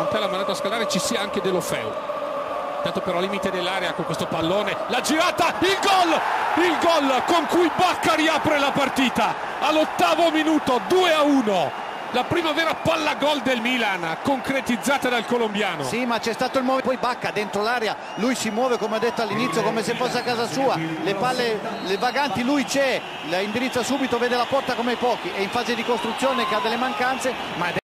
Montella mandato a scalare ci sia anche De Lofeu. Intanto però al limite dell'area con questo pallone, la girata, il gol con cui Bacca riapre la partita all'8° minuto, 2-1. La prima vera palla gol del Milan concretizzata dal colombiano. Sì, ma c'è stato il momento, poi Bacca dentro l'area, lui si muove come ho detto all'inizio come se fosse a casa sua, le palle, le vaganti lui c'è, la indirizza subito, vede la porta come pochi, è in fase di costruzione che ha delle mancanze, ma